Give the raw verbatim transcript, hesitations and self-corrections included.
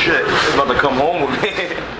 shit. He's about to come home with me.